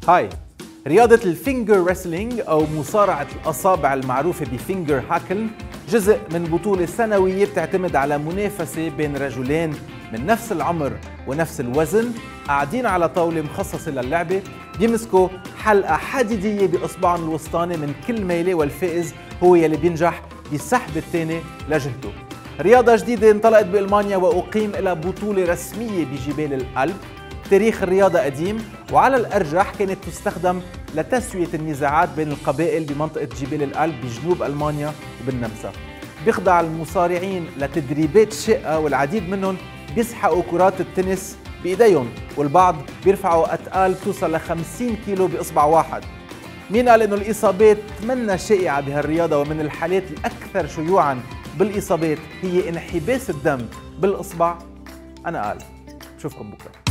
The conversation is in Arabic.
هاي رياضة الفينجر ريسلينج أو مصارعة الأصابع المعروفة بفينجر هاكل جزء من بطولة سنوية بتعتمد على منافسة بين رجلين من نفس العمر ونفس الوزن قاعدين على طاولة مخصصة للعبة، بيمسكوا حلقة حديدية بإصبعهم الوسطاني من كل ميلة، والفائز هو يلي بينجح بسحب الثاني لجهته. رياضة جديدة انطلقت بألمانيا وأقيم لها بطولة رسمية بجبال الألب. تاريخ الرياضة قديم، وعلى الأرجح كانت تستخدم لتسوية النزاعات بين القبائل بمنطقة جبال الألب بجنوب ألمانيا وبالنمسا. بيخضع المصارعين لتدريبات شاقة، والعديد منهم بيسحقوا كرات التنس بإيديهم، والبعض بيرفعوا أثقال بتوصل ل 50 كيلو بإصبع واحد. مين قال إنه الإصابات منا شائعة بهالرياضة؟ ومن الحالات الأكثر شيوعاً بالإصابات هي انحباس الدم بالإصبع. أنا قال. بشوفكم بكرة.